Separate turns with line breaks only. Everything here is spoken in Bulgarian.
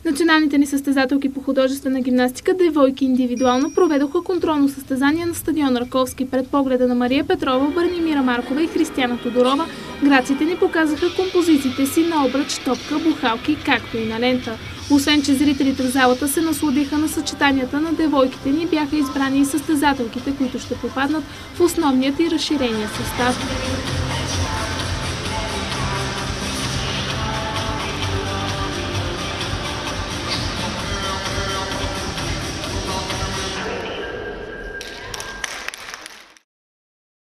Националните ни състезателки по художествена гимнастика, девойки индивидуално, проведоха контролно състезание на стадион Раковски пред погледа на Мария Петрова, Бранимира Маркова и Християна Тодорова. Граците ни показаха композициите си на обръч, топка, бухалки, както и на лента. Освен, че зрителите в залата се насладиха на съчетанията на девойките ни, бяха избрани и състезателките, които ще попаднат в основният и разширения състав.